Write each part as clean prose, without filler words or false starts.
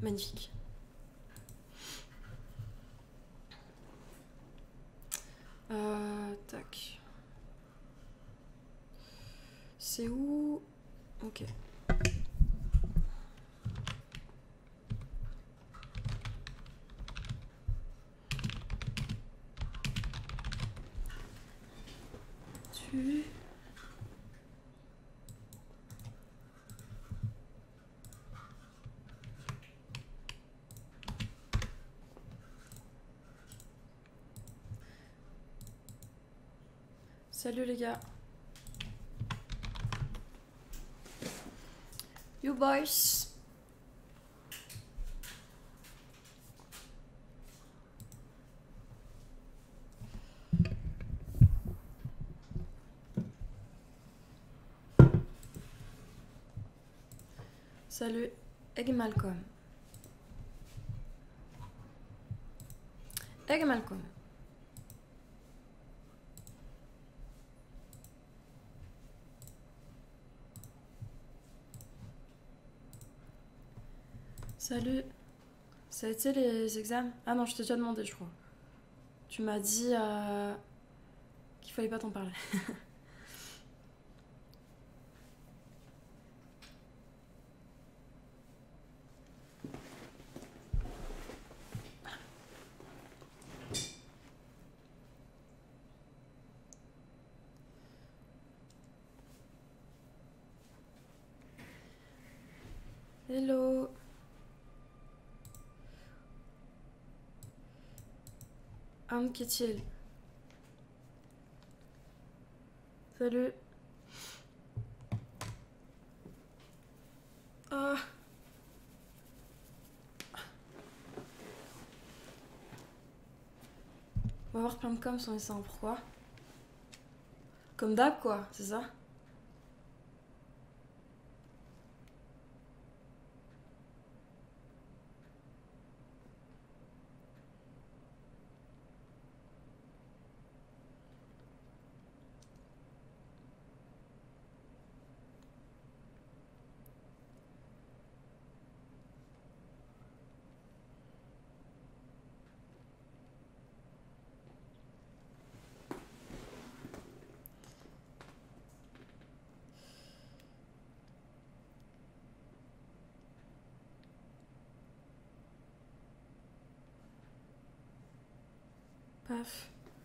Magnifique. Tac. C'est où? Ok. Tu... Salut les gars. You boys. Salut Egg Malcolm. Egg Malcolm. Salut. Ça a été les examens? Ah non, je t'ai déjà demandé, je crois. Tu m'as dit qu'il fallait pas t'en parler. Hello. Anne Kétiel. Salut. Ah. On va avoir plein de coms sur les seins, pourquoi? Comme d'hab quoi, c'est ça? Paf.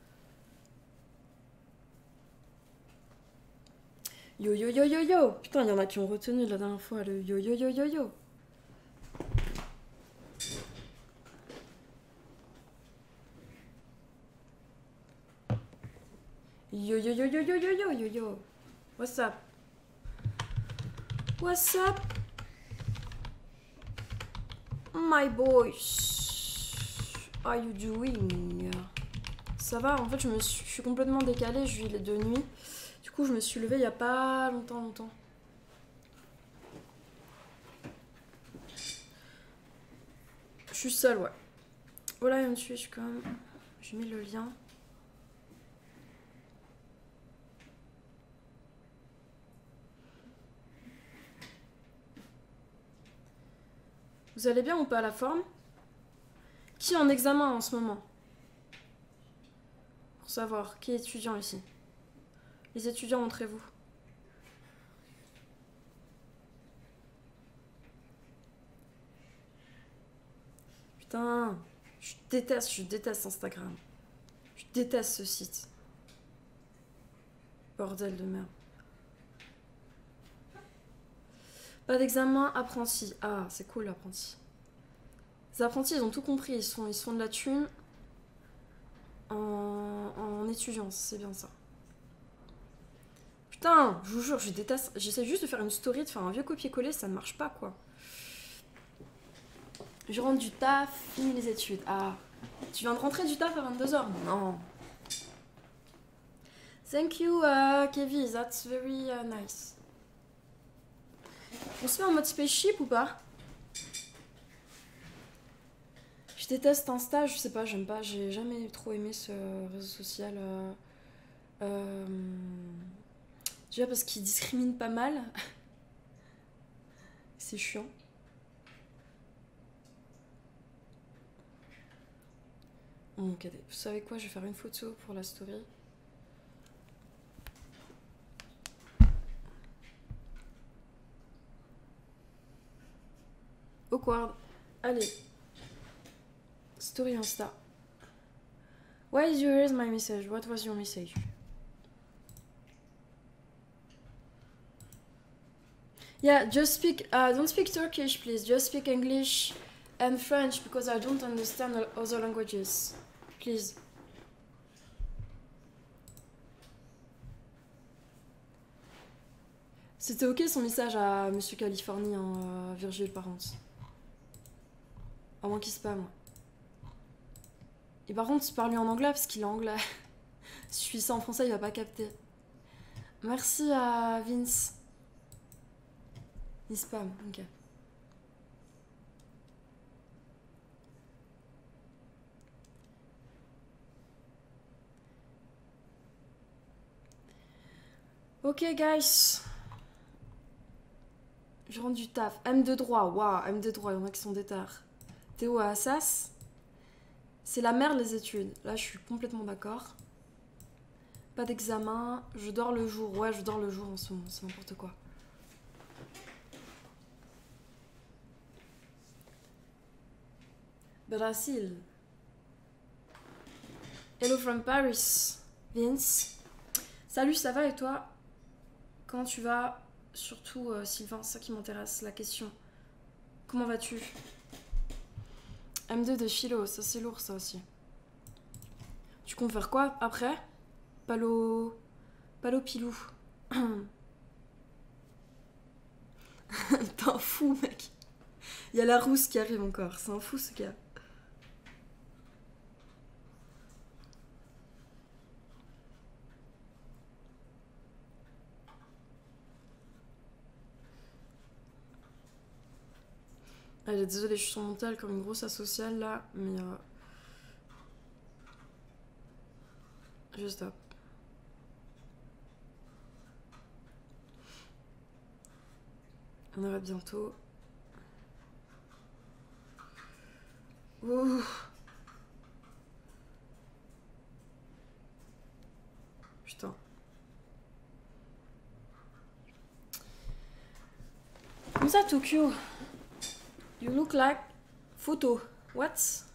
Yo yo yo yo yo. Putain, il y en a qui ont retenu la dernière fois le yo yo yo yo yo. Yo yo yo yo yo yo yo yo yo. What's up? What's up? My boys. How are you doing? Ça va, en fait je suis complètement décalée, il est de nuit. Du coup je me suis levée il y a pas longtemps. Je suis seule, ouais. Voilà, je suis comme... J'ai mis le lien. Vous allez bien ou pas, la forme? Qui est en examen en ce moment? Pour savoir, qui est étudiant ici? Les étudiants, montrez-vous. Putain, je déteste Instagram. Je déteste ce site. Bordel de merde. Pas d'examen, apprenti. Ah, c'est cool, l'apprenti. Les apprentis, ils ont tout compris. Ils font de la thune en étudiant. C'est bien ça. Putain, je vous jure, je déteste. J'essaie juste de faire une story, de faire un vieux copier-coller, ça ne marche pas, quoi. Je rentre du taf, fini les études. Ah, tu viens de rentrer du taf à 22h? Non. Thank you, Kevin, that's very nice. On se met en mode spaceship ou pas? Je déteste Insta, je sais pas, j'aime pas, j'ai jamais trop aimé ce réseau social. Déjà parce qu'il discrimine pas mal. C'est chiant. Ok, vous savez quoi, je vais faire une photo pour la story. Awkward. Allez. Story Insta. Why did you erase my message? What was your message? Yeah, just speak. Don't speak Turkish, please. Just speak English and French because I don't understand other languages. Please. C'était ok son message à Monsieur Californie, hein, Virgile par contre. À moins qu'il spam. Et par contre, parle-lui en anglais parce qu'il est anglais. Si je suis ça en français, il va pas capter. Merci à Vince. Il spam, ok. Ok, guys. Je rentre du taf. M de droit, waouh, M de droit, il y en a qui sont détards. Théo à Assas. C'est la merde les études. Là, je suis complètement d'accord. Pas d'examen. Je dors le jour. Ouais, je dors le jour en ce moment. C'est n'importe quoi. Brasil. Hello from Paris. Vince. Salut, ça va et toi? Comment tu vas? Surtout Sylvain, c'est ça qui m'intéresse, la question. Comment vas-tu? M2 de philo, ça c'est lourd ça aussi. Tu comptes faire quoi après? Palo pilou. T'es un fou mec. Il y a la rousse qui arrive encore, c'est un fou ce gars. Allez, désolée, je suis sur mon tel comme une grosse asociale là, mais je stop. On arrête bientôt. Ouh. Putain. Comme ça, Tokyo. You look like photo. What?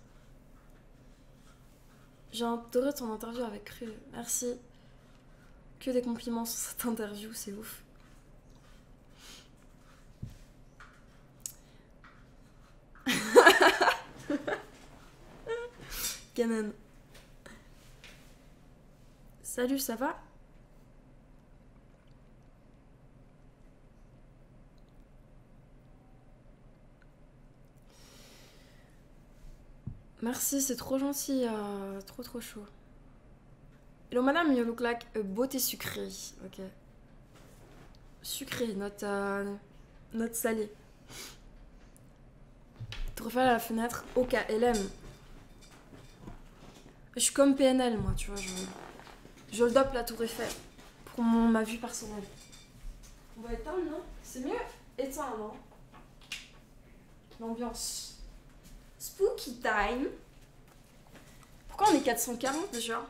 J'ai adoré ton interview avec Cru. Merci. Que des compliments sur cette interview, c'est ouf. Canon. Salut, ça va? Merci, c'est trop gentil, trop chaud. Hello madame, you look like a beauté sucrée. Ok. Sucrée, note salée. Te refaire à la fenêtre, ok, LM. Je suis comme PNL, moi, tu vois, je hold up la tour Eiffel pour ma vue personnelle. On va éteindre, non? C'est mieux éteindre, non? L'ambiance. Spooky time. Pourquoi on est 440 déjà?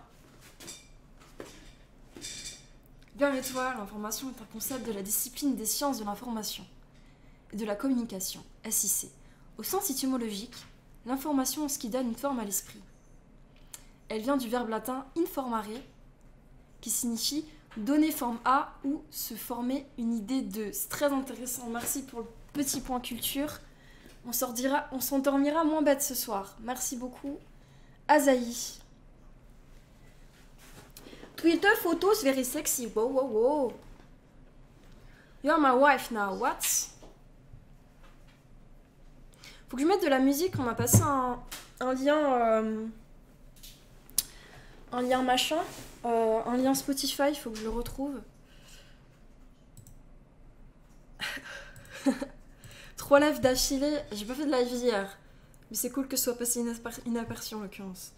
Bien et toi, l'information est un concept de la discipline des sciences de l'information et de la communication, SIC. Au sens étymologique, l'information est ce qui donne une forme à l'esprit. Elle vient du verbe latin informare, qui signifie donner forme à ou se former une idée de. C'est très intéressant, merci pour le petit point culture. On s'endormira moins bête ce soir. Merci beaucoup. Azaï. Twitter photos very sexy. Wow, wow, wow. You're my wife now. What? Faut que je mette de la musique. On m'a passé un lien. Un lien machin. Un lien Spotify. Faut que je le retrouve. 3 lives d'affilée. J'ai pas fait de live hier. Mais c'est cool que ce soit passé inaperçu en l'occurrence.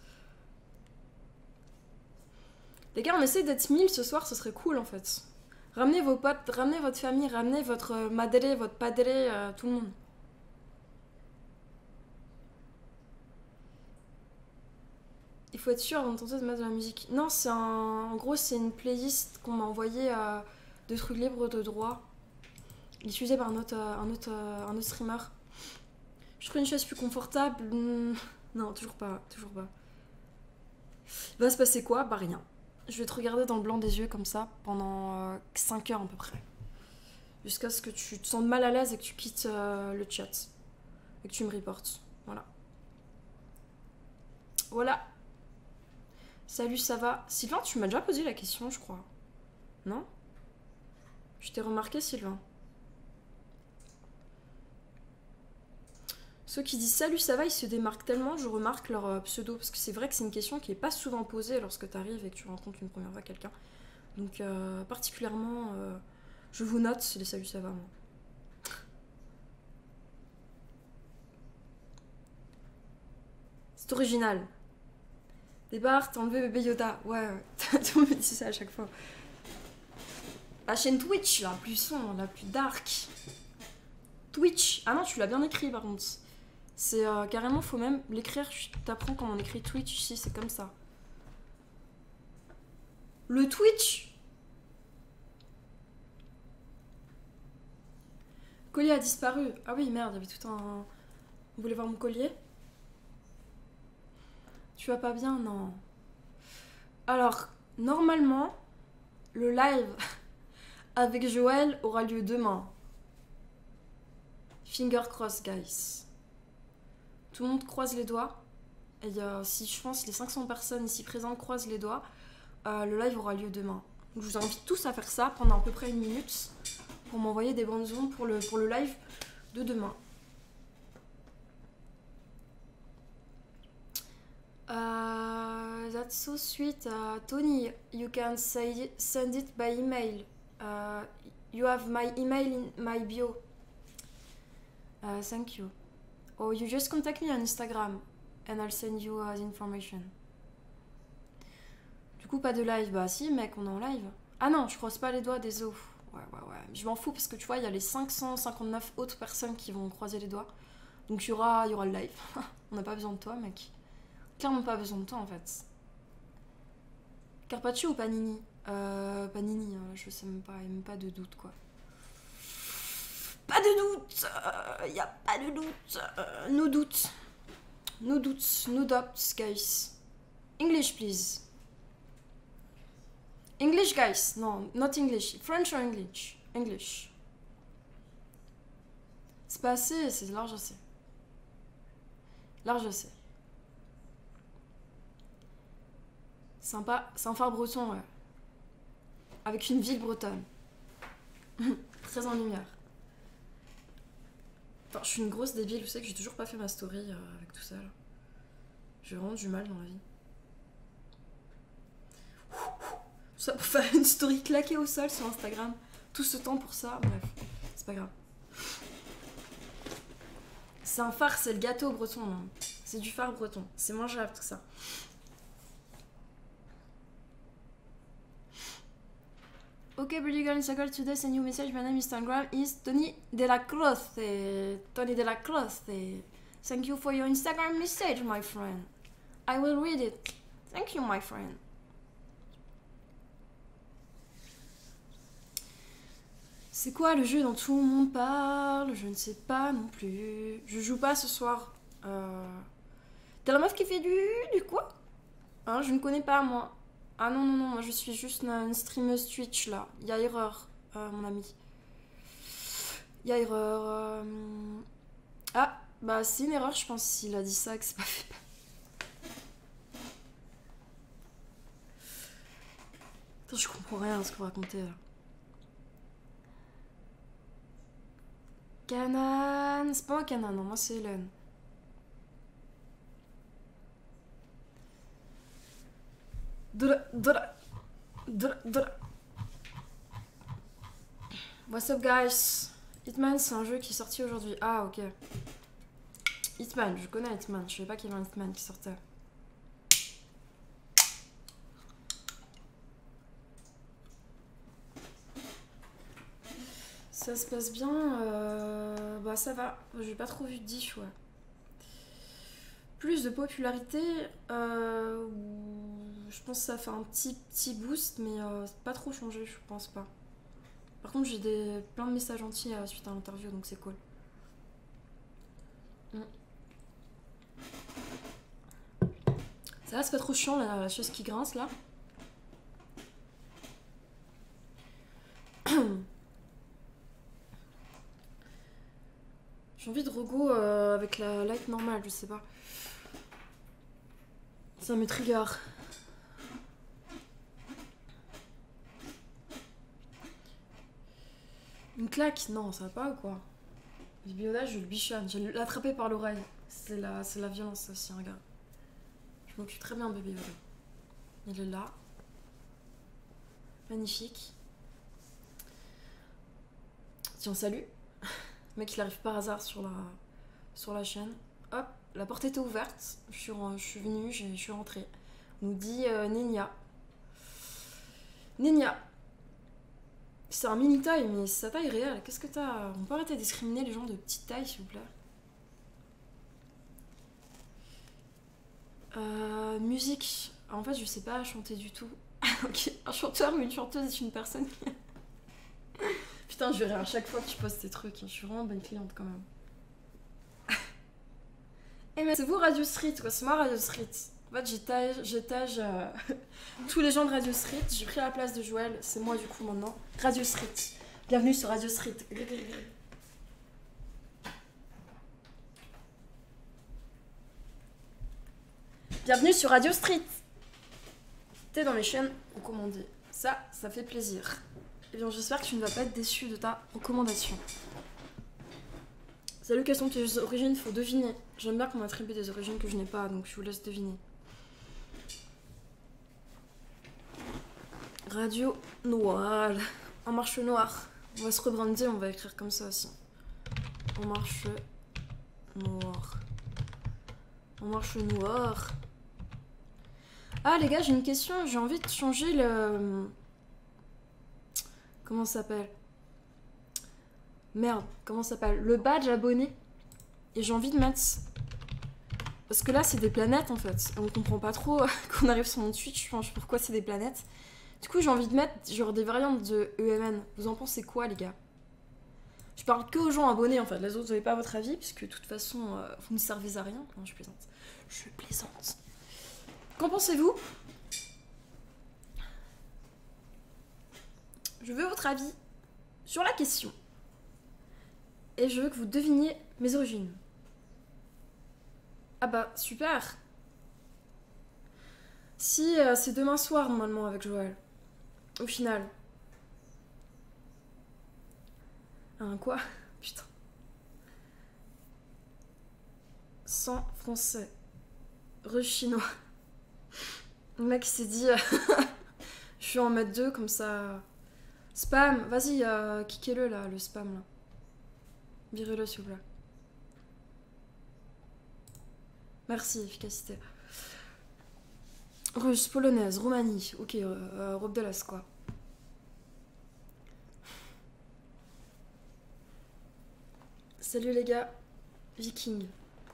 Les gars, on essaie d'être 1000 ce soir, ce serait cool en fait. Ramenez vos potes, ramenez votre famille, ramenez votre madré, votre padré, tout le monde. Il faut être sûr avant de tenter de mettre de la musique. Non, c'est un... En gros, c'est une playlist qu'on m'a envoyée de trucs libres de droit. Diffusée par un autre streamer. Je trouve une chaise plus confortable. Non, toujours pas. Il va se passer quoi? Bah rien. Je vais te regarder dans le blanc des yeux comme ça pendant 5 heures à peu près. Jusqu'à ce que tu te sentes mal à l'aise et que tu quittes le chat. Et que tu me reportes. Voilà. Voilà. Salut, ça va? Sylvain, tu m'as déjà posé la question, je crois. Non? Je t'ai remarqué, Sylvain. Ceux qui disent salut, ça va, ils se démarquent tellement, je remarque leur pseudo. Parce que c'est vrai que c'est une question qui est pas souvent posée lorsque tu arrives et que tu rencontres une première fois quelqu'un. Donc, particulièrement, je vous note les salut, ça va, moi. C'est original. Débarque, t'as enlevé bébé Yoda. Ouais, tout le monde me dit ça à chaque fois. La chaîne Twitch, la plus sombre, la plus dark. Twitch. Ah non, tu l'as bien écrit par contre. C'est carrément, faut même l'écrire. Je t'apprends comment on écrit Twitch ici, c'est comme ça. Le Twitch. Collier a disparu. Ah oui, merde, il y avait tout un... Vous voulez voir mon collier? Tu vas pas bien? Non. Alors, normalement, le live avec Joël aura lieu demain. Finger cross, guys. Tout le monde croise les doigts. Et si je pense les 500 personnes ici présentes croisent les doigts, le live aura lieu demain. Donc, je vous invite tous à faire ça pendant à peu près 1 minute pour m'envoyer des bandes ondes pour le live de demain. That's so sweet. Tony, you can send it by email. You have my email in my bio. Thank you. Or you just contact me on Instagram and I'll send you the information. Du coup, pas de live. Bah si, mec, on est en live. Ah non, je croise pas les doigts des os. Ouais. Je m'en fous parce que tu vois, il y a les 559 autres personnes qui vont croiser les doigts. Donc il y aura le live. On n'a pas besoin de toi, mec. Clairement pas besoin de toi, en fait. Carpaccio ou Panini? Panini, je sais même pas, il n'y a même pas de doute, quoi. Pas de doute, y a pas de doute. No doute. No doutes, no doubts, guys. English, please. English, guys. No, not English. French or English? English. C'est pas assez, c'est large assez. Large assez. Sympa, c'est un phare breton, ouais. Avec une ville bretonne. Très en lumière. Enfin, je suis une grosse débile, vous savez que j'ai toujours pas fait ma story avec tout ça, là. J'ai vraiment du mal dans la vie. Tout ça pour faire une story claquée au sol sur Instagram. Tout ce temps pour ça, bref, c'est pas grave. C'est un phare, c'est le gâteau breton, hein. C'est du phare breton, c'est mangeable tout ça. Okay, pretty girl in circle today, send you a message. My name is Instagram is Tony de la Cruz. Tony de la Cruz. Thank you for your Instagram message, my friend. I will read it. Thank you, my friend. C'est quoi le jeu dont tout le monde parle? Je ne sais pas non plus. Je joue pas ce soir. T'es la meuf qui fait du quoi? Hein, je ne connais pas, moi. Ah non, moi je suis juste une streameuse Twitch là. Il y a erreur, mon ami. Il y a erreur. Ah, bah c'est une erreur, je pense, s'il a dit ça, que c'est pas fait. Attends, je comprends rien à ce que vous racontez là. Canan, c'est pas un Canan, non, moi c'est Hélène. What's up, guys? Hitman, c'est un jeu qui est sorti aujourd'hui. Ah, ok. Hitman, je connais Hitman. Je savais pas qu'il y avait un Hitman qui sortait. Ça se passe bien. Bah, ça va. J'ai pas trop vu de diff, ouais. plus de popularité, je pense que ça fait un petit boost, mais c'est pas trop changé, je pense pas. Par contre, j'ai plein de messages gentils suite à l'interview, donc c'est cool. Ça va, c'est pas trop chiant la chose qui grince là. J'ai envie de rego avec la light normale, je sais pas. Ça me trigger. Une claque? Non, ça va pas ou quoi? Le biodage, je le bichonne. Je vais l'attraper par l'oreille. C'est la violence aussi, un gars. Je m'occupe très bien, bébé Yoda. Il est là. Magnifique. Tiens, salut. Le mec, il arrive par hasard sur la chaîne. Hop, la porte était ouverte. Je suis venue, je suis rentrée. On nous dit Nenia. Nenia. C'est un mini taille, mais c'est sa taille réelle. Qu'est-ce que t'as? On peut arrêter de discriminer les gens de petite taille, s'il vous plaît. Musique. En fait, je sais pas chanter du tout. Ok, un chanteur ou une chanteuse est une personne. Putain, je verrai à chaque fois que tu postes tes trucs. Je suis vraiment bonne cliente quand même. Eh mais c'est vous Radio Street, quoi. C'est moi Radio Street. En fait, j'étage tous les gens de Radio Street. J'ai pris la place de Joël. C'est moi du coup maintenant. Radio Street. Bienvenue sur Radio Street. Bienvenue sur Radio Street. T'es dans mes chaînes recommandées. Ça fait plaisir. Eh bien, j'espère que tu ne vas pas être déçu de ta recommandation. Salut, quelles sont tes origines? Faut deviner. J'aime bien qu'on m'attribue des origines que je n'ai pas, donc je vous laisse deviner. Radio Noire. En marche noire. On va se rebrander, on va écrire comme ça aussi. En marche noire. En marche noire. Ah les gars, j'ai une question. J'ai envie de changer le... Comment ça s'appelle? Merde, comment ça s'appelle? Le badge abonné. Et j'ai envie de mettre... Parce que là, c'est des planètes, en fait. On comprend pas trop qu'on arrive sur mon Twitch. Enfin, je sais pourquoi c'est des planètes. Du coup, j'ai envie de mettre genre des variantes de EMN. Vous en pensez quoi, les gars? Je parle que aux gens abonnés, en fait. Les autres, vous n'avez pas votre avis, puisque de toute façon, vous ne servez à rien. Non, je plaisante. Je plaisante. Qu'en pensez-vous? Je veux votre avis sur la question. Et je veux que vous deviniez mes origines. Ah bah, super. Si, c'est demain soir, normalement, avec Joël. Au final. Un quoi? Putain. 100 français. Chinois. Le mec s'est dit... je suis en mode 2, comme ça... Spam, vas-y, kickez-le là, le spam là. Virez-le s'il vous plaît. Merci, efficacité. Russe, polonaise, Roumanie. Ok, Europe de l'Est quoi. Salut les gars. Viking.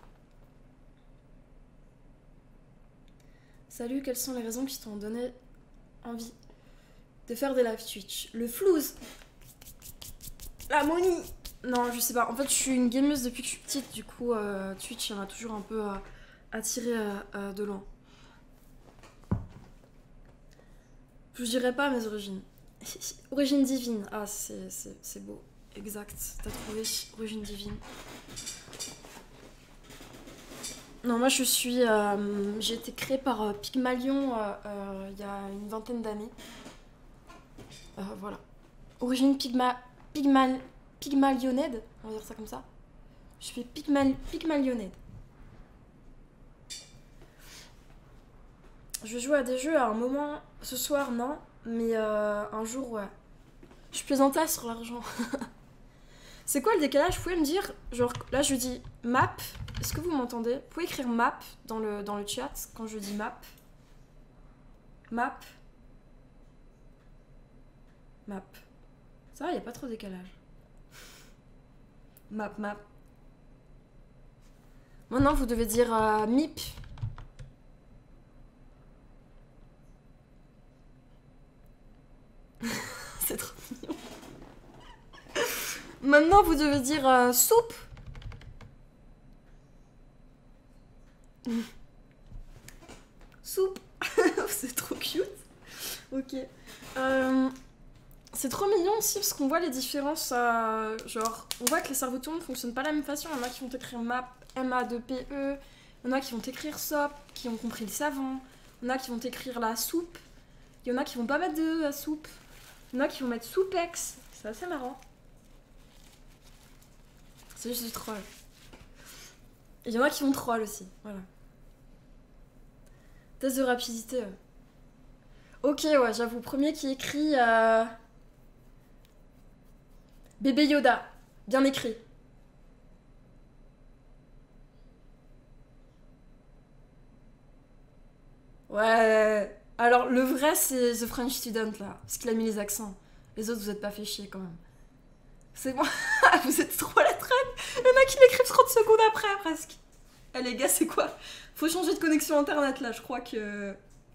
Salut, quelles sont les raisons qui t'ont donné envie de faire des live Twitch? Le flouze. La monie. Non, je sais pas. En fait, je suis une gameuse depuis que je suis petite. Du coup, Twitch, il m'a toujours un peu attiré de loin. Je dirais pas mes origines. Origine divine. Ah, c'est beau. Exact. T'as trouvé origine divine. Non, moi je suis... j'ai été créée par Pygmalion il y a une vingtaine d'années. Voilà. Origine Pygmalionède, on va dire ça comme ça. Je suis Pygmalionède. Je vais jouer à des jeux à un moment... Ce soir, non. Mais un jour, ouais. Je plaisantais sur l'argent. C'est quoi le décalage? Vous pouvez me dire? Genre, là je dis map. Est-ce que vous m'entendez? Vous pouvez écrire map dans le chat quand je dis map. Map. Map. Ça va, il n'y a pas trop de décalage. Map. Maintenant, vous devez dire MIP. C'est trop mignon. Maintenant, vous devez dire soupe. Soupe. C'est trop cute. Ok. C'est trop mignon aussi parce qu'on voit les différences. Genre, on voit que les cerveaux de tout le monde ne fonctionnent pas de la même façon. Il y en a qui vont écrire MAP, M-A-2-P-E. Il y en a qui vont écrire SOP, qui ont compris le savant. Il y en a qui vont écrire la soupe. Il y en a qui vont pas mettre de la soupe. Il y en a qui vont mettre soupex. C'est assez marrant. C'est juste du troll. Et il y en a qui vont troll aussi. Voilà. Test de rapidité. Ok, ouais, j'avoue. Premier qui écrit bébé Yoda. Bien écrit. Ouais. Alors, le vrai, c'est The French Student, là. Parce qu'il a mis les accents. Les autres, vous êtes pas fait chier, quand même. C'est bon. Vous êtes trop à la traîne. Il y en a qui l'écrivent 30 secondes après, presque. Eh, les gars, c'est quoi? Faut changer de connexion internet, là. Je crois que...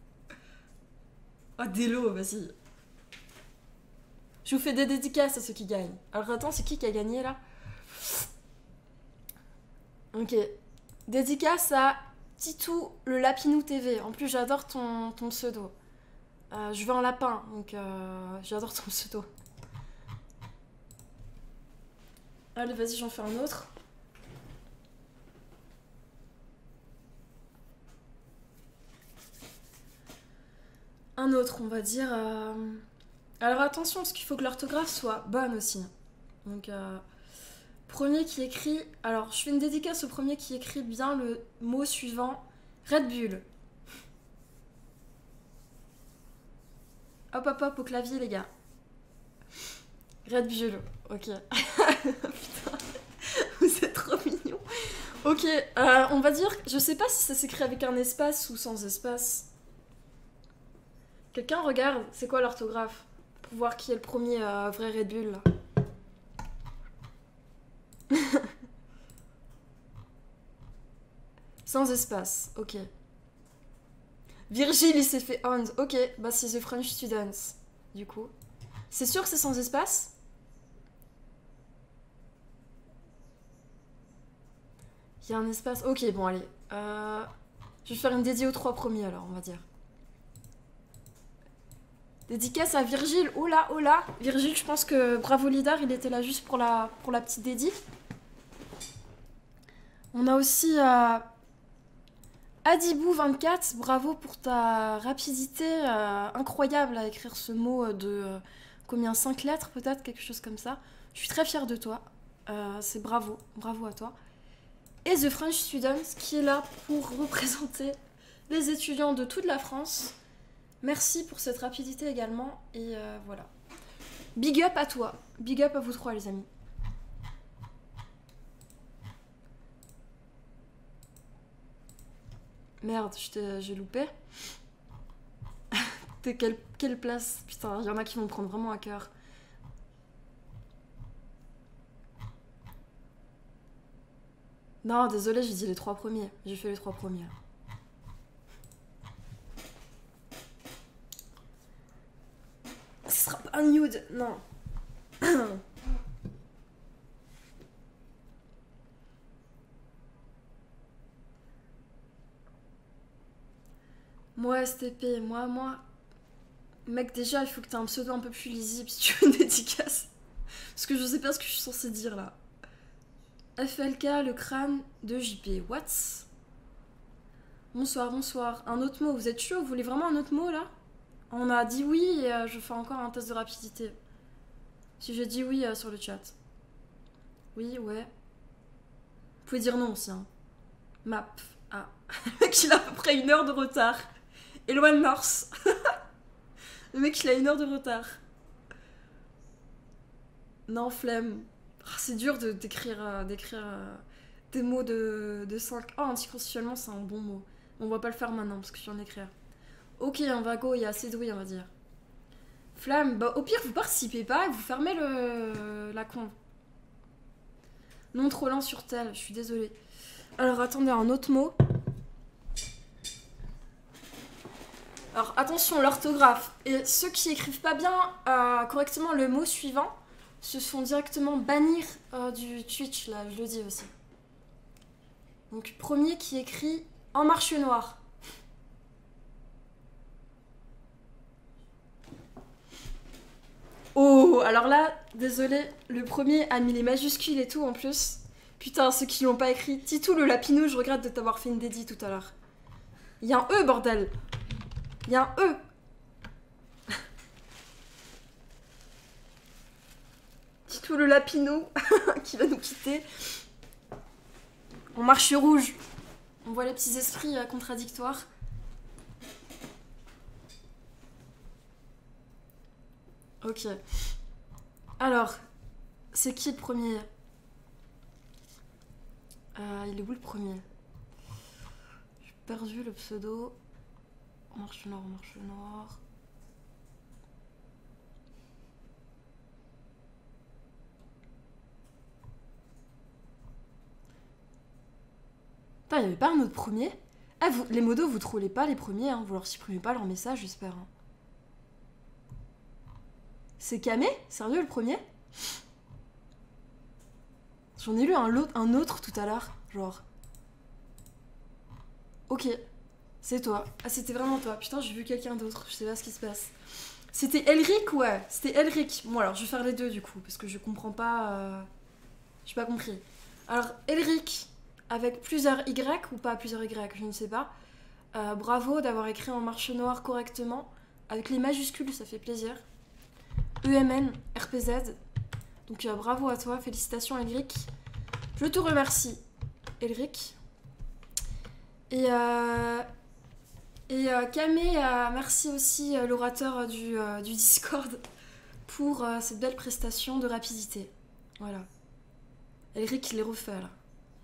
Ah, Délo, vas-y. Je vous fais des dédicaces à ceux qui gagnent. Alors, attends, c'est qui a gagné, là? Ok. Dédicace à Titou le Lapinou TV. En plus, j'adore ton pseudo. Je vais en lapin, donc j'adore ton pseudo. Allez, vas-y, j'en fais un autre. Un autre, on va dire. Alors attention, parce qu'il faut que l'orthographe soit bonne aussi. Donc, premier qui écrit. Alors, je fais une dédicace au premier qui écrit bien le mot suivant. Red Bull. Hop hop hop au clavier, les gars. Red Bull, ok. Putain, vous êtes trop mignons. Ok, on va dire. Je sais pas si ça s'écrit avec un espace ou sans espace. Quelqu'un regarde, c'est quoi l'orthographe? Pour voir qui est le premier vrai Red Bull là. Sans espace, ok. Virgile, il s'est fait Hans. Ok, bah c'est The French Students, du coup. C'est sûr que c'est sans espace? Il y a un espace. Ok, bon, allez. Je vais faire une dédiée aux 3 premiers alors, on va dire. Dédicace à Virgile. Oh là, oh là. Virgile, je pense que Bravo Lidar, il était là juste pour la petite dédie. On a aussi Adibou24. Bravo pour ta rapidité incroyable à écrire ce mot de combien 5 lettres peut-être, quelque chose comme ça. Je suis très fière de toi. C'est bravo. Bravo à toi. Et The French Students qui est là pour représenter les étudiants de toute la France. Merci pour cette rapidité également. Et voilà. Big up à toi. Big up à vous trois, les amis. Merde, j'ai loupé. T'es quelle place? Putain, il y en a qui vont me prendre vraiment à cœur. Non, désolé, j'ai dit les 3 premiers. J'ai fait les 3 premiers. Ce sera pas un nude, non. Moi, STP, moi. Mec, déjà, il faut que t'aies un pseudo un peu plus lisible si tu veux une dédicace. Parce que je sais pas ce que je suis censée dire là. FLK, le crâne de JP. What? Bonsoir, bonsoir. Un autre mot, vous êtes chaud? Vous voulez vraiment un autre mot là? On a dit oui et je fais encore un test de rapidité. Si j'ai dit oui sur le chat. Oui, ouais. Vous pouvez dire non aussi. Hein. Map. Ah. Le mec il a à peu près 1 heure de retard. Éloigne Mars. Le mec il a 1 heure de retard. Non, flemme. Oh, c'est dur d'écrire des mots de 5. Oh, anticonstitutionnellement c'est un bon mot. On va pas le faire maintenant parce que je viens d'écrire. Ok, on va go, il y a assez de oui on va dire. Flamme, bah au pire vous participez pas et vous fermez la con. Non trop lent sur tel, je suis désolée. Alors attendez, un autre mot. Alors attention, l'orthographe. Et ceux qui écrivent pas bien correctement le mot suivant se font directement bannir du Twitch, là, je le dis aussi. Donc premier qui écrit en marche noire. Oh, alors là, désolé, le premier a mis les majuscules et tout en plus. Putain, ceux qui l'ont pas écrit. Titou le lapinou, je regrette de t'avoir fait une dédie tout à l'heure. Il y a un E, bordel. Il y a un E. Titou le lapinou qui va nous quitter. On marche rouge. On voit les petits esprits contradictoires. Ok. Alors, c'est qui le premier? Il est où le premier? J'ai perdu le pseudo. Marche noire, marche noire. Putain, il n'y avait pas un autre premier? Ah, vous, les modos, vous trollez pas les premiers, hein. Vous leur supprimez pas leur message, j'espère. Hein. C'est Kamé? Sérieux, le premier? J'en ai lu un autre tout à l'heure, genre. Ok, c'est toi. Ah, c'était vraiment toi. Putain, j'ai vu quelqu'un d'autre, je sais pas ce qui se passe. C'était Elric, ouais, c'était Elric. Bon, alors, je vais faire les deux, du coup, parce que je comprends pas... J'ai pas compris. Alors, Elric, avec plusieurs Y, ou pas plusieurs Y, je ne sais pas. Bravo d'avoir écrit en marche noire correctement. Avec les majuscules, ça fait plaisir. EMN, RPZ. Donc bravo à toi, félicitations Elric. Je te remercie, Elric. Et Kamé, merci aussi l'orateur du Discord pour cette belle prestation de rapidité. Voilà. Elric, il les refait là.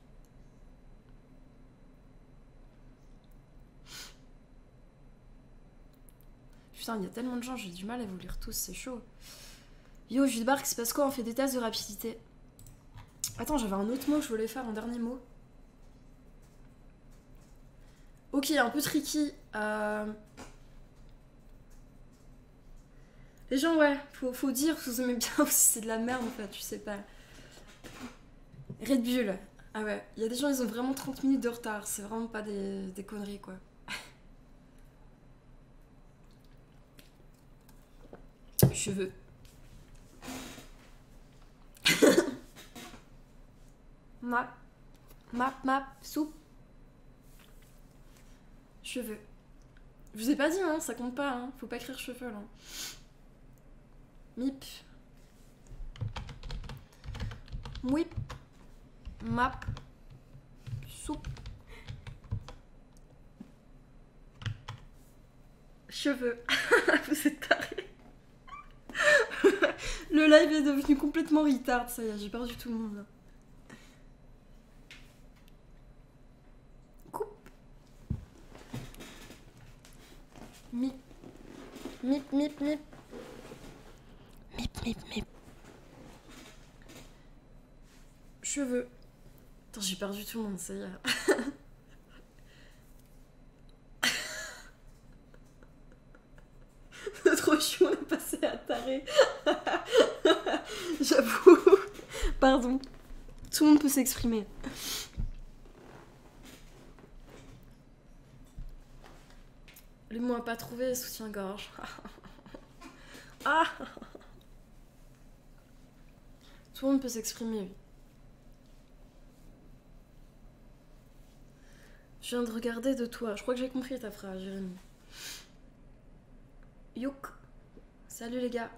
Putain, il y a tellement de gens, j'ai du mal à vous lire tous, c'est chaud. Yo, Judebark, c'est parce qu'on fait des tests de rapidité. Attends, j'avais un autre mot que je voulais faire, un dernier mot. Ok, un peu tricky. Les gens, ouais, faut dire que vous aimez bien ou si c'est de la merde en fait, je sais pas. Red Bull. Ah ouais, il y a des gens, ils ont vraiment 30 minutes de retard, c'est vraiment pas des conneries quoi. Cheveux. Map, soupe. Cheveux. Je vous ai pas dit, hein, ça compte pas, hein. Faut pas écrire cheveux, là. Mip. Mouip. Map. Soupe. Cheveux. Vous êtes tarés. Le live est devenu complètement retard, ça y est, j'ai perdu tout le monde, là. Mip. Mip, mip, mip. Mip, mip, mip. Cheveux. Attends, j'ai perdu tout le monde, ça y est. C'est trop chou, on est passé à taré. J'avoue. Pardon. Tout le monde peut s'exprimer. Les mots à pas trouver, soutien-gorge. Ah. Tout le monde peut s'exprimer, oui. Je viens de regarder de toi. Je crois que j'ai compris ta phrase, Jérémy. Youk. Salut les gars.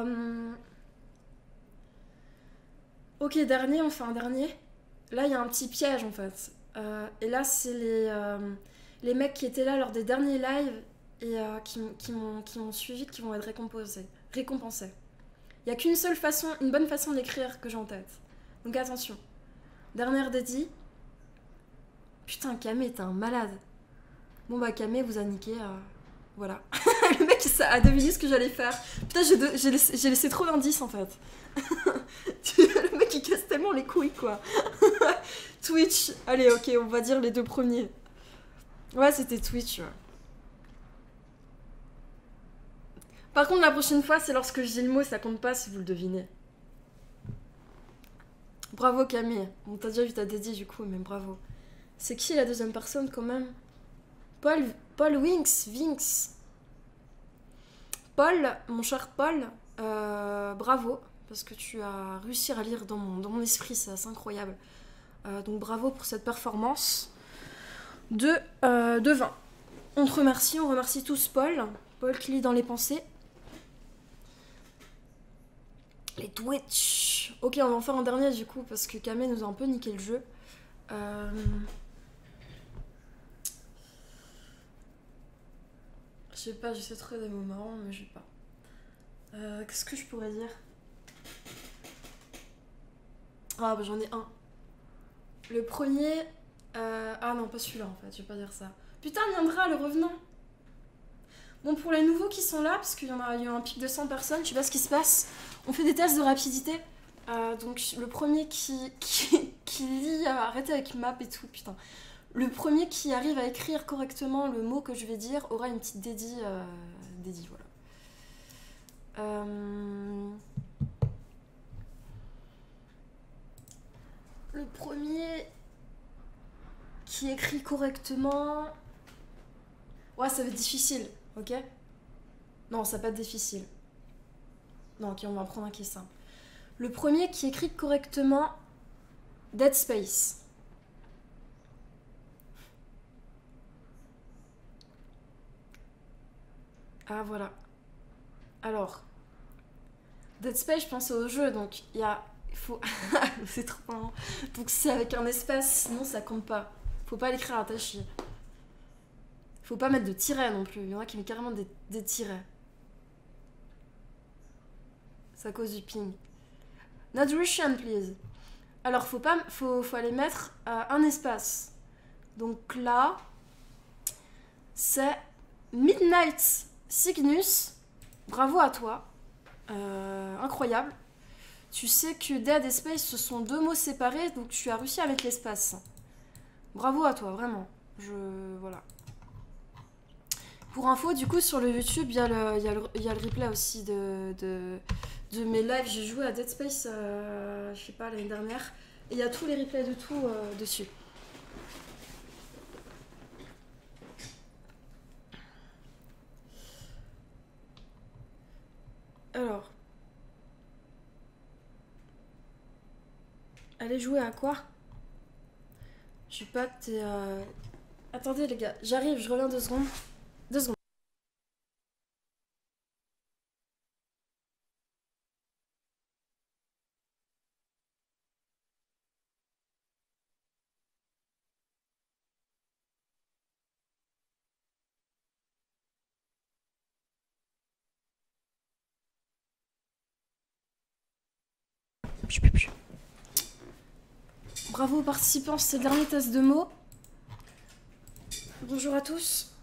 Ok, dernier, on fait un dernier. Là, il y a un petit piège en fait. Et là, c'est les mecs qui étaient là lors des derniers lives et qui m'ont suivi, qui vont être récompensés. Il n'y a qu'une seule façon, une bonne façon d'écrire que j'ai en tête. Donc attention. Dernière dédie. Putain, Kamé, t'es un malade. Bon bah Kamé vous a niqué. Voilà. Le mec a deviné ce que j'allais faire. Putain, j'ai laissé trop d'indices en fait. Le mec il casse tellement les couilles quoi. Twitch. Allez, ok, on va dire les deux premiers. Ouais, c'était Twitch, ouais. Par contre, la prochaine fois, c'est lorsque je dis le mot, ça compte pas si vous le devinez. Bravo Camille. On t'a déjà vu ta dédié du coup, mais bravo. C'est qui la deuxième personne quand même? Paul Vinks. Paul, mon cher Paul, bravo. Parce que tu as réussi à lire dans mon esprit, c'est assez incroyable. Donc bravo pour cette performance de 20. On remercie tous Paul. Paul qui lit dans les pensées. Les Twitch. Ok, on va en faire un dernier du coup, parce que Kamé nous a un peu niqué le jeu. Je sais pas, j'essaie de trouver des mots marrants, mais j'ai pas. Qu'est-ce que je pourrais dire? Ah bah j'en ai un. Le premier... Ah non, pas celui-là en fait, je vais pas dire ça. Putain, viendra le revenant. Bon, pour les nouveaux qui sont là, parce qu'il y a eu un pic de 100 personnes, je sais pas ce qui se passe. On fait des tests de rapidité. Donc le premier qui lit... arrêtez avec map et tout, putain. Le premier qui arrive à écrire correctement le mot que je vais dire aura une petite dédie, voilà. Le premier qui écrit correctement... Ouais, ça va être difficile, ok? Non, ça va pas être difficile. Non, ok, on va en prendre un qui est simple. Le premier qui écrit correctement Dead Space. Ah, voilà. Alors, Dead Space, je pensais au jeu, donc il faut... c'est trop marrant. Donc c'est avec un espace, sinon ça compte pas. Faut pas l'écrire attaché. Faut pas mettre de tirets non plus. Il y en a qui mettent carrément des tirets. C'est à cause du ping. Not Russian, please. Alors, faut aller mettre un espace. Donc là, c'est Midnight Cygnus. Bravo à toi. Incroyable. Tu sais que Dead et Space, ce sont deux mots séparés, donc tu as réussi à mettre l'espace. Bravo à toi, vraiment. Voilà. Pour info, du coup, sur le YouTube, il y a le replay aussi de mes lives. J'ai joué à Dead Space, je sais pas, l'année dernière. Et il y a tous les replays de tout dessus. Alors. Allez jouer à quoi? Je suis pas... Attendez les gars, j'arrive, je reviens 2 secondes. 2 secondes. Bravo aux participants, c'est le dernier test de mots. Bonjour à tous.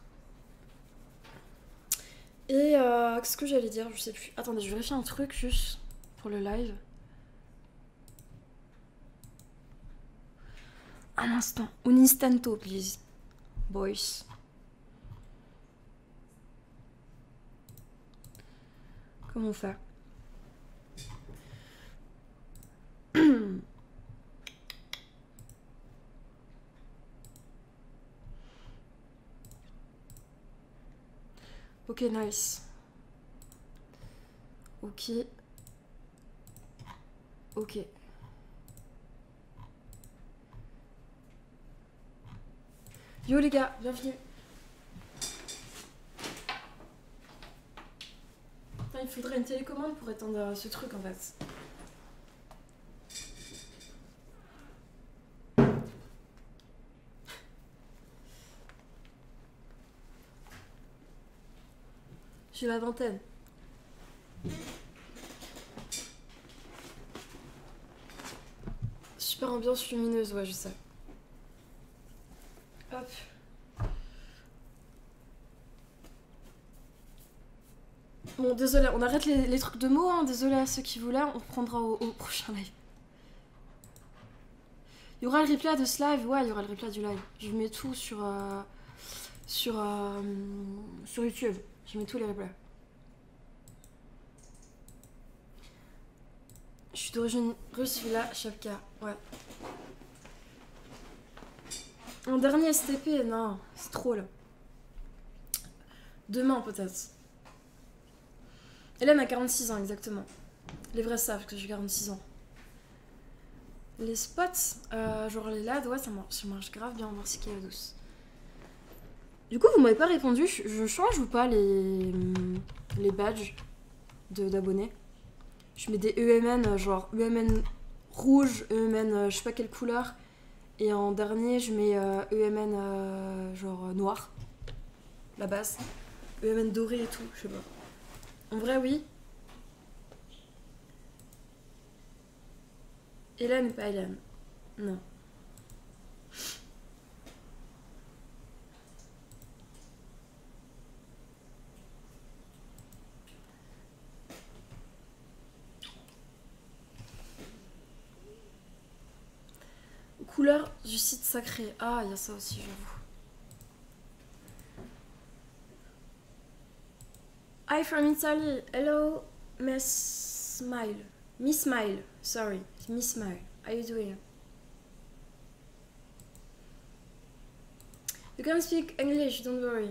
Et qu'est-ce que j'allais dire? Je sais plus. Attendez, je vérifie un truc juste pour le live. Un instant. Un instanto, please. Boys. Comment on fait? Ok, nice. Ok. Ok. Yo les gars, bienvenue. Putain, il faudrait une télécommande pour étendre ce truc en fait. J'ai la vingtaine. Super ambiance lumineuse, ouais, je sais. Hop. Bon, désolé, on arrête les trucs de mots, hein. Désolé à ceux qui voulaient, on reprendra au prochain live. Il y aura le replay de ce live, ouais, il y aura le replay du live. Je mets tout sur YouTube. Je mets tous les replays. Je suis d'origine russe, Villa, Chapka, ouais. En dernier STP, non, c'est trop là. Demain peut-être. Hélène a 46 ans exactement. Les vrais savent que j'ai 46 ans. Les spots, genre les LAD, ouais, ça marche grave bien, merci Kéa douce. Du coup, vous m'avez pas répondu, je change ou pas les badges d'abonnés? Je mets des EMN, genre EMN rouge, EMN je sais pas quelle couleur. Et en dernier, je mets EMN genre noir. La base. EMN doré et tout, je sais pas. En vrai, oui. Hélène ou pas Hélène? Non. Couleur du site sacré. Ah, il y a ça aussi, j'avoue. Hi from Italy. Hello, Miss Smile. Miss Smile. Sorry, Miss Smile. How you doing? You can speak English, don't worry.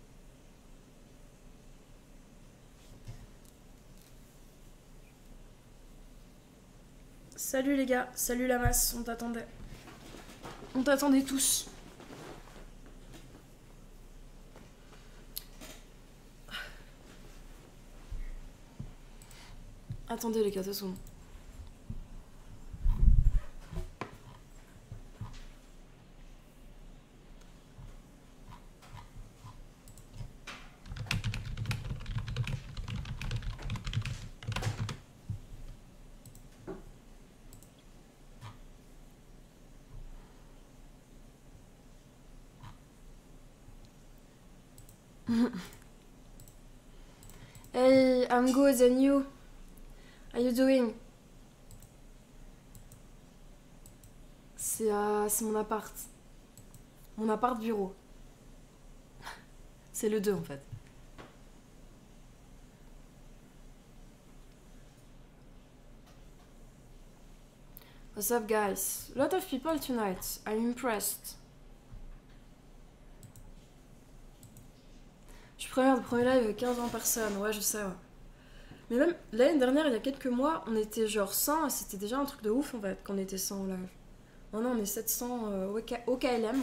Salut les gars, salut la masse, on t'attendait. On t'attendait tous. Attendez les gars, 2 secondes. Hey, I'm good and you? How you doing? C'est mon appart. Mon appart bureau. C'est le 2 en fait. What's up guys? A lot of people tonight. I'm impressed. Je suis première de premier live avec 15 ans personne. Ouais, je sais, ouais. Mais même l'année dernière, il y a quelques mois, on était genre 100 et c'était déjà un truc de ouf en fait quand on était 100 en live. Maintenant on est 700 au KLM.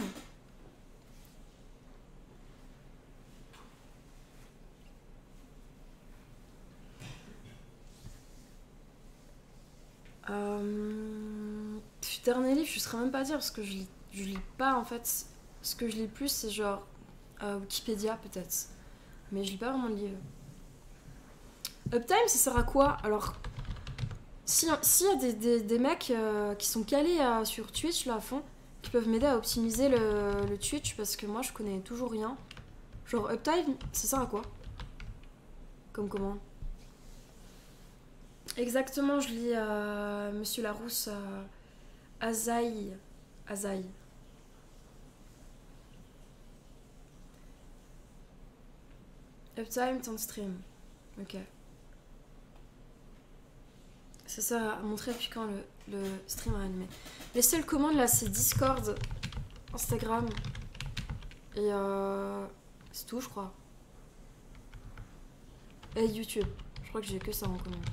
Dernier livre, je saurais même pas dire parce que je lis pas en fait. Ce que je lis plus, c'est genre Wikipédia peut-être. Mais je lis pas vraiment de livres. Uptime, ça sert à quoi? Alors, s'il y a des mecs qui sont calés sur Twitch là à fond, qui peuvent m'aider à optimiser le Twitch parce que moi je connais toujours rien. Genre Uptime, ça sert à quoi? Comme commande? Exactement, je lis Monsieur Larousse Azaï. Azaï. Uptime, ton stream. Ok. Ça sert à montrer depuis quand le stream a animé. Les seules commandes là, c'est Discord, Instagram et c'est tout, je crois. Et YouTube. Je crois que j'ai que ça en commande.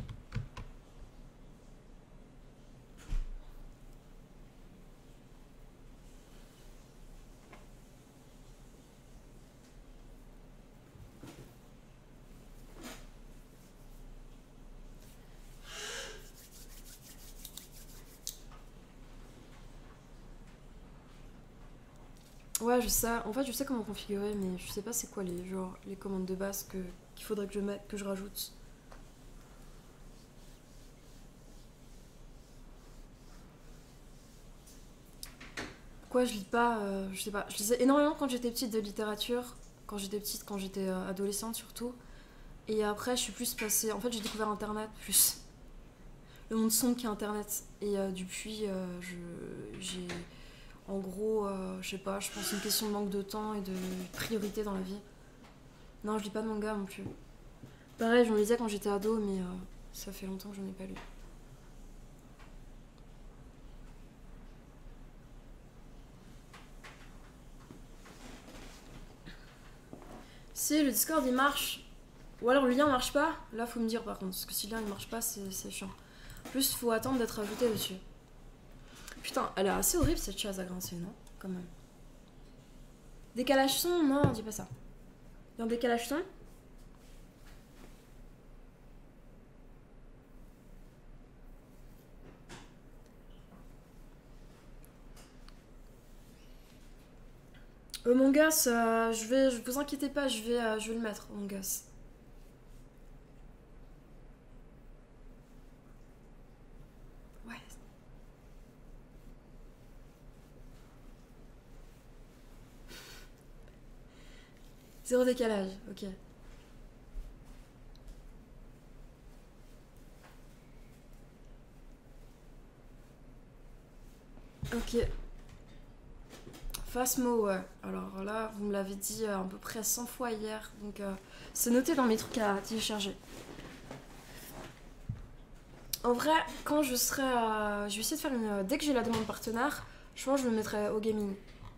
Ouais, je sais. En fait, je sais comment configurer, mais je sais pas c'est quoi les commandes de base qu'il faudrait que je rajoute. Pourquoi je lis pas je sais pas. Je lisais énormément quand j'étais petite de littérature. Quand j'étais adolescente surtout. Et après, je suis plus passée. En fait, j'ai découvert Internet plus. le monde sombre qui est internet. Et depuis, j'ai en gros, je sais pas, je pense une question de manque de temps et de priorité dans la vie. Non, je lis pas de manga non plus. Pareil, j'en lisais quand j'étais ado, mais ça fait longtemps que j'en ai pas lu. Si le Discord il marche, ou alors le lien marche pas, là faut me dire par contre, parce que si le lien il marche pas, c'est chiant. En plus, faut attendre d'être ajouté dessus. Putain, elle est assez horrible cette chaise à grincer, non? Quand même. Décalage son? Non, dis pas ça. Il y a un décalage son? Mon gosse, je vous inquiétez pas, je vais le mettre, mon gosse. Ouais. Zéro décalage, ok. Ok. Phasmo, ouais. Alors là, vous me l'avez dit à peu près 100 fois hier, donc c'est noté dans mes trucs à télécharger. En vrai, quand je serai. Je vais essayer de faire une. Dès que j'ai la demande partenaire, je pense que je me mettrai au gaming.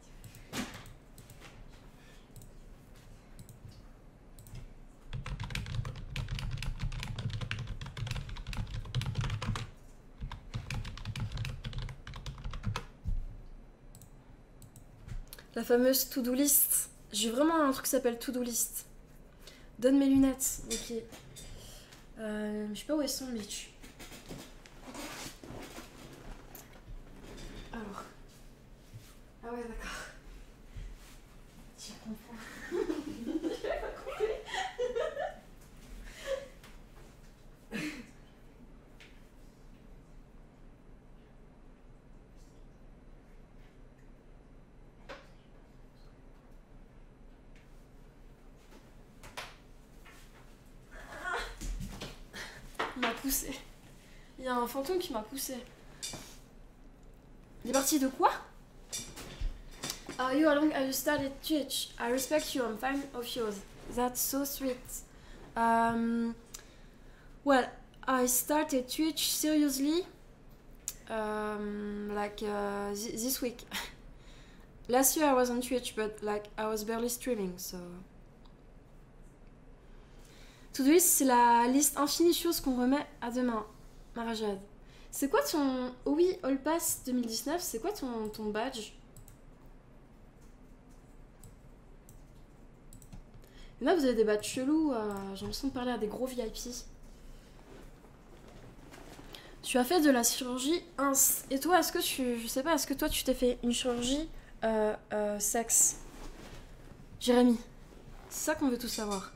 La fameuse to-do list. J'ai vraiment un truc qui s'appelle to-do list. Donne mes lunettes, ok. Je sais pas où elles sont, mais tu. Alors. Ah ouais, d'accord. Tu comprends. J'avais pas compris. Il m'a poussé. Il y a un fantôme qui m'a poussé. Il est parti de quoi? Are you along as you started Twitch? I respect you, I'm fan of yours. That's so sweet. Well, I started Twitch seriously this week. Last year I was on Twitch, but like I was barely streaming, so. To-do list, c'est la liste infinie de choses qu'on remet à demain. Marajad. C'est quoi ton. Oh oui, All Pass 2019, c'est quoi ton badge? Là, vous avez des badges chelous, j'ai l'impression de parler à des gros VIP. Tu as fait de la chirurgie et toi, est-ce que tu. Je sais pas, est-ce que toi tu t'es fait une chirurgie sexe? Jérémy, c'est ça qu'on veut tous savoir.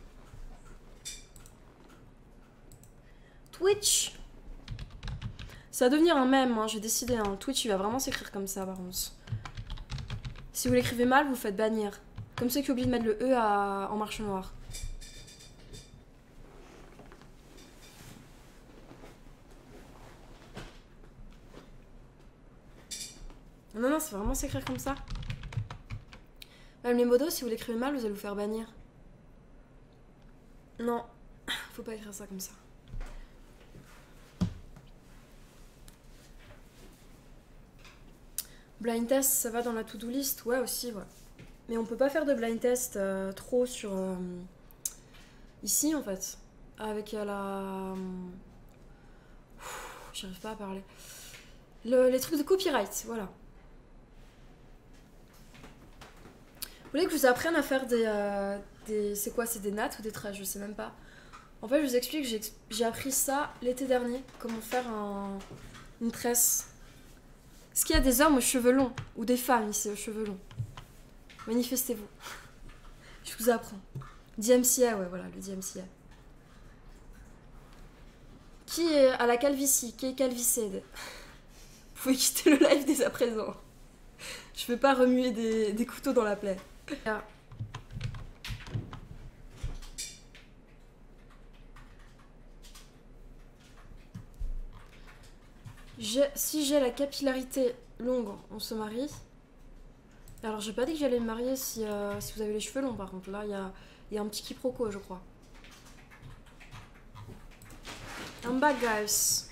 Twitch. Ça va devenir un mème, hein, j'ai décidé. Hein. Twitch, il va vraiment s'écrire comme ça, par contre. Si vous l'écrivez mal, vous faites bannir. Comme ceux qui oublient de mettre le E en marche noire. Non, non, c'est vraiment s'écrire comme ça. Même les modos, si vous l'écrivez mal, vous allez vous faire bannir. Non, faut pas écrire ça comme ça. Blind test, ça va dans la to-do list? Ouais, aussi, ouais. Mais on peut pas faire de blind test trop sur... ici, en fait. Avec la... J'arrive pas à parler. Les trucs de copyright, voilà. Vous voulez que je vous apprenne à faire des c'est quoi? C'est des nattes ou des traits? Je sais même pas. En fait, je vous explique, j'ai appris ça l'été dernier. Comment faire une tresse. Est-ce qu'il y a des hommes aux cheveux longs? Ou des femmes ici aux cheveux longs? Manifestez-vous. Je vous apprends. DMCA, ouais, voilà, le DMCA. Qui est à la calvitie? Qui est calvicé? Vous pouvez quitter le live dès à présent. Je veux pas remuer des couteaux dans la plaie. Ah. Si j'ai la capillarité longue, on se marie. Alors j'ai pas dit que j'allais me marier si vous avez les cheveux longs par contre. Là il y a un petit quiproquo je crois. I'm back guys.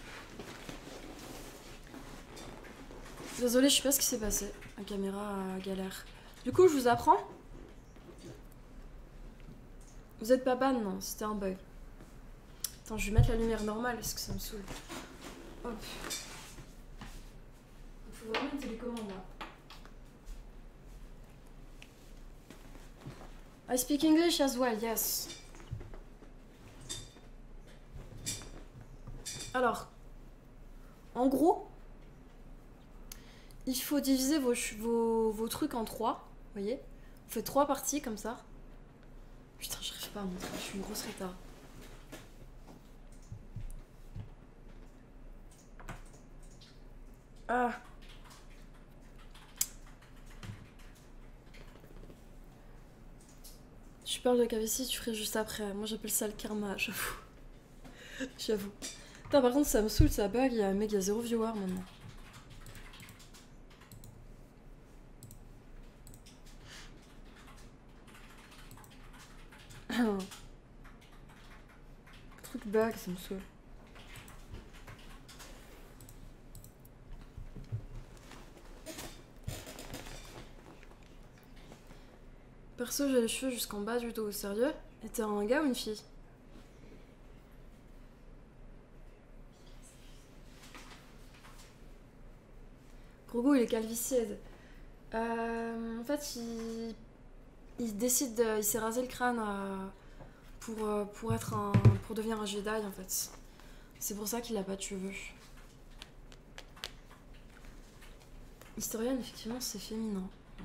Désolée, je sais pas ce qui s'est passé. La caméra galère. Du coup je vous apprends. Vous êtes pas ban, non, c'était un bug. Attends, je vais mettre la lumière normale parce que ça me saoule. Hop. Il faut vraiment une télécommande là. I speak English as well, yes. Alors, en gros, il faut diviser vos trucs en 3, vous voyez. On fait 3 parties comme ça. Putain, j'arrive pas à montrer, je suis une grosse retard. Ah. Je parle de KVC, tu ferais juste après. Moi j'appelle ça le karma, j'avoue. J'avoue. Putain, par contre, ça me saoule, ça bug. Il y a un mec, il y a 0 viewer maintenant. Le truc bug, ça me saoule. Perso, j'ai les cheveux jusqu'en bas du dos, sérieux? Et t'es un gars ou une fille? Grogu, il est calvicide. En fait, il décide il s'est rasé le crâne pour devenir un Jedi en fait. C'est pour ça qu'il a pas de cheveux. Historienne, effectivement, c'est féminin. Ouais.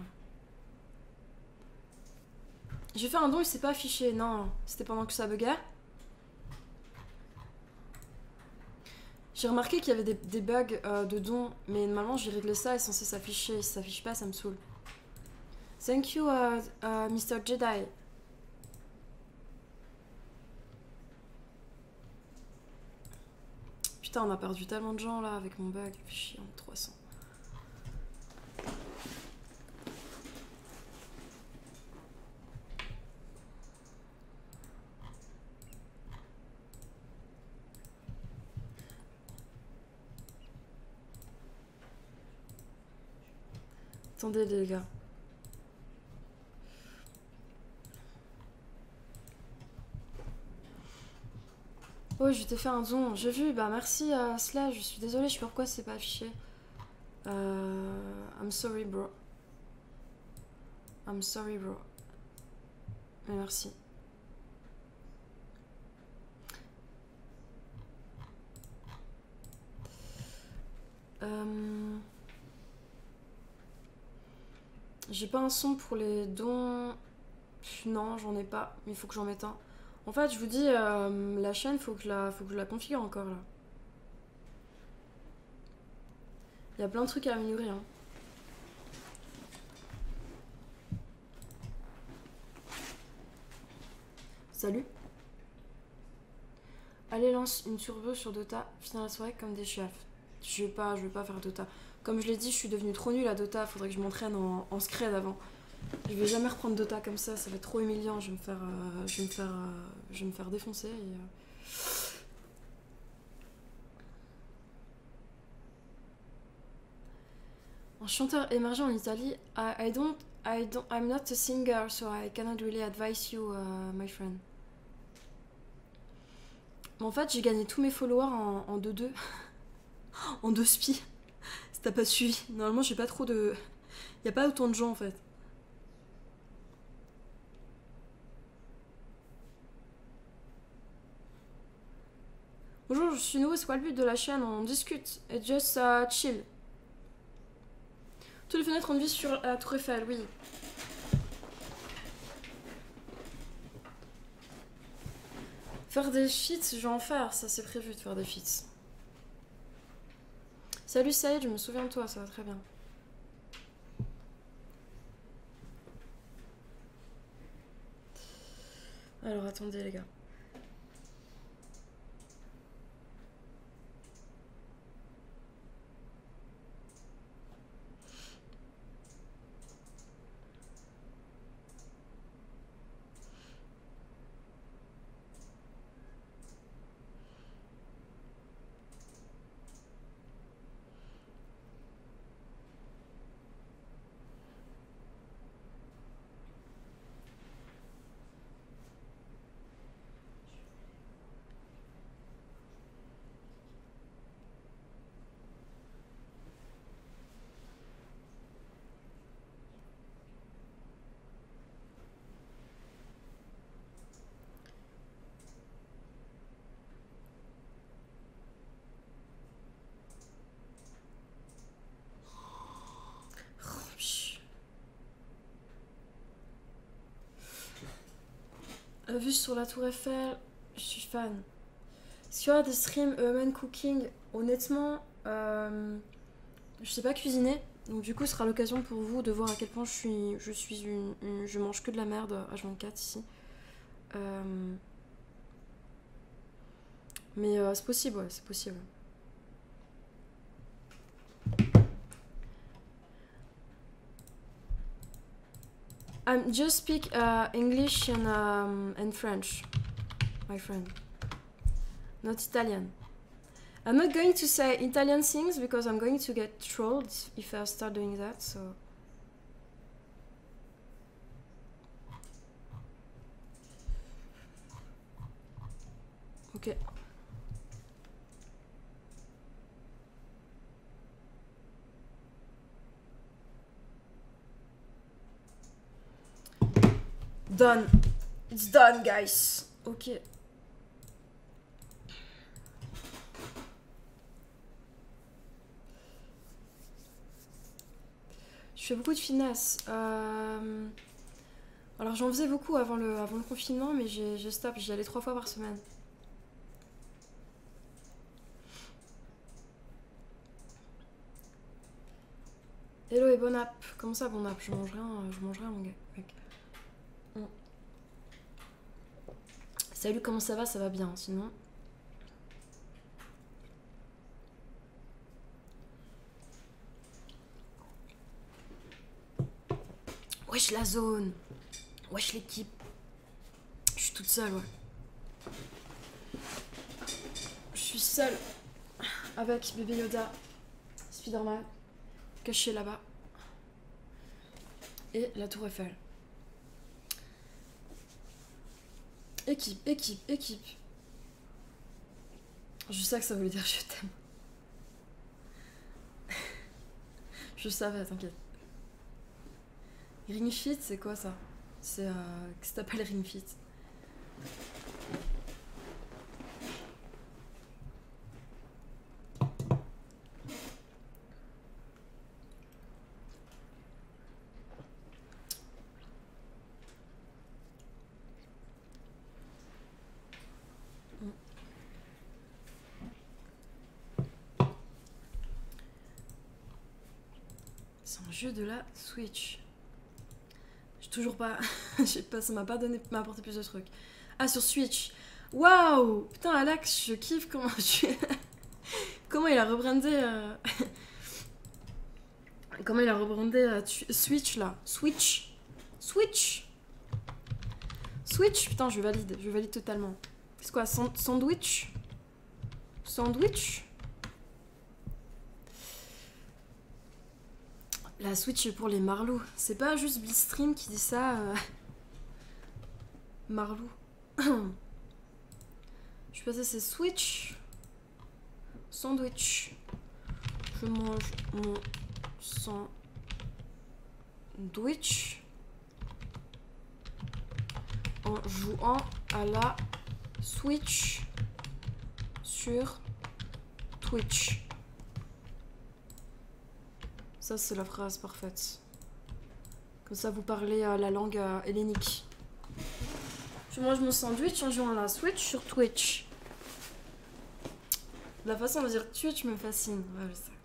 J'ai fait un don, il s'est pas affiché. Non, c'était pendant que ça buguait. J'ai remarqué qu'il y avait des bugs de dons, mais normalement j'ai réglé ça, il est censé s'afficher. Si ça s'affiche pas, ça me saoule. Thank you, Mr. Jedi. Putain, on a perdu tellement de gens là avec mon bug. Fait chier, on est 300. Attendez les gars. Oh, je t'ai fait un don. J'ai vu, bah merci Slash. Je suis désolée, je sais pas pourquoi c'est pas affiché. I'm sorry bro. I'm sorry bro. Mais merci. J'ai pas un son pour les dons. Non, j'en ai pas. Mais il faut que j'en mette un. En fait, je vous dis, la chaîne, faut que je la configure encore là. Il y a plein de trucs à améliorer. Hein. Salut. Allez, lance une turbo sur Dota. Finir la soirée comme des chefs. Je vais pas faire Dota. Comme je l'ai dit, je suis devenue trop nulle à Dota. Faudrait que je m'entraîne en scred avant. Je vais jamais reprendre Dota comme ça va être trop humiliant. Je vais me faire défoncer. Un chanteur émergent en Italie. I'm not a singer, so I cannot really advise you, my friend. Mais en fait, j'ai gagné tous mes followers en 2-2. En 2 spi. Si t'as pas suivi. Normalement, j'ai pas trop de... Y a pas autant de gens, en fait. Bonjour, je suis nouveau, c'est quoi le but de la chaîne? On discute. Et just chill. Toutes les fenêtres ont une vue sur la Tour Eiffel, oui. Faire des feats, je vais en faire, ça c'est prévu de faire des feats. Salut Saïd, je me souviens de toi, ça va très bien. Alors attendez les gars. Vue sur la Tour Eiffel, je suis fan. Est-ce qu'il y aura des streams Women Cooking? Honnêtement, je sais pas cuisiner. Donc du coup, ce sera l'occasion pour vous de voir à quel point je mange que de la merde H24 ici. Mais c'est possible, ouais, c'est possible. Just speak English and French, my friend. Not Italian. I'm not going to say Italian things because I'm going to get trolled if I start doing that, so... Ok. Done. It's done, guys. Ok. Je fais beaucoup de fitness. Alors j'en faisais beaucoup avant le confinement, mais j'ai stop. J'y allais 3 fois par semaine. Hello et bon app. Comment ça bon app? Je mange rien mon gars. Mec. Salut, comment ça va? Ça va bien, sinon. Wesh la zone. Wesh l'équipe. Je suis toute seule, ouais. Je suis seule avec bébé Yoda, Spider-Man, caché là-bas. Et la Tour Eiffel. Équipe, équipe, équipe. Je sais que ça voulait dire je t'aime. Je savais, t'inquiète. Ring Fit, c'est quoi ça? C'est qu'est-ce que t'appelles Ring Fit? C'est un jeu de la Switch. J'ai toujours pas... ça m'a pas apporté plus de trucs. Ah, sur Switch. Waouh. Putain, Alex, je kiffe comment tu... comment il a rebrandé... comment il a rebrandé Switch, là. Switch. Switch. Switch. Putain, je valide totalement. C'est quoi, sandwich? Sandwich? La Switch pour les marlous. C'est pas juste Blistream qui dit ça. Marlou. Je suis passée, c'est Switch. Sandwich. Je mange mon sandwich en jouant à la Switch sur Twitch. Ça, c'est la phrase parfaite. Comme ça, vous parlez la langue hellénique. Je mange mon sandwich en jouant à la Switch sur Twitch. La façon de dire Twitch me fascine. Ouais, je sais.